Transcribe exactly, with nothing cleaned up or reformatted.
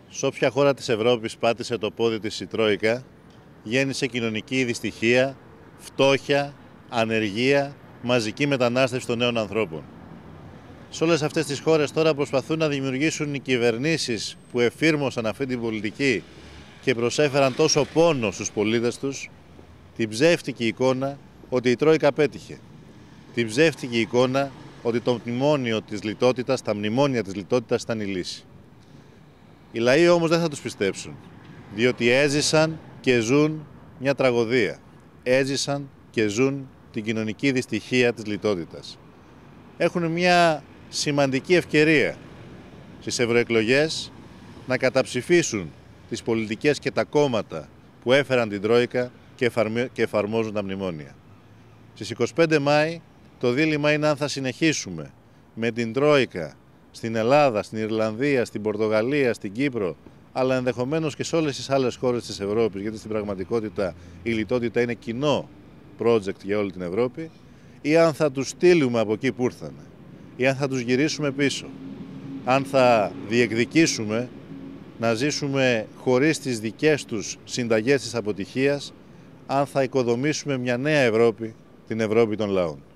Σε όποια χώρα της Ευρώπης πάτησε το πόδι της η Τρόικα, γέννησε κοινωνική δυστυχία, φτώχεια, ανεργία, μαζική μετανάστευση των νέων ανθρώπων. Σε όλες αυτές τις χώρες τώρα προσπαθούν να δημιουργήσουν οι κυβερνήσεις που εφήρμοσαν αυτή την πολιτική και προσέφεραν τόσο πόνο στους πολίτες τους, την ψεύτικη εικόνα ότι η Τρόικα πέτυχε. Την ψεύτικη εικόνα ότι το μνημόνιο της λιτότητας, τα μνημόνια της λιτότητας ήταν η λύση. Οι λαοί όμως δεν θα τους πιστέψουν, διότι έζησαν και ζουν μια τραγωδία. Έζησαν και ζουν την κοινωνική δυστυχία της λιτότητας. Έχουν μια σημαντική ευκαιρία στις ευρωεκλογές να καταψηφίσουν τις πολιτικές και τα κόμματα που έφεραν την Τρόικα και εφαρμόζουν τα μνημόνια. Στις είκοσι πέντε Μάη το δίλημμα είναι αν θα συνεχίσουμε με την Τρόικα στην Ελλάδα, στην Ιρλανδία, στην Πορτογαλία, στην Κύπρο, αλλά ενδεχομένως και σε όλες τις άλλες χώρες της Ευρώπης, γιατί στην πραγματικότητα η λιτότητα είναι κοινό project για όλη την Ευρώπη, ή αν θα τους στείλουμε από εκεί που ήρθανε, ή αν θα τους γυρίσουμε πίσω, αν θα διεκδικήσουμε να ζήσουμε χωρίς τις δικές τους συνταγές της αποτυχίας, αν θα οικοδομήσουμε μια νέα Ευρώπη, την Ευρώπη των λαών.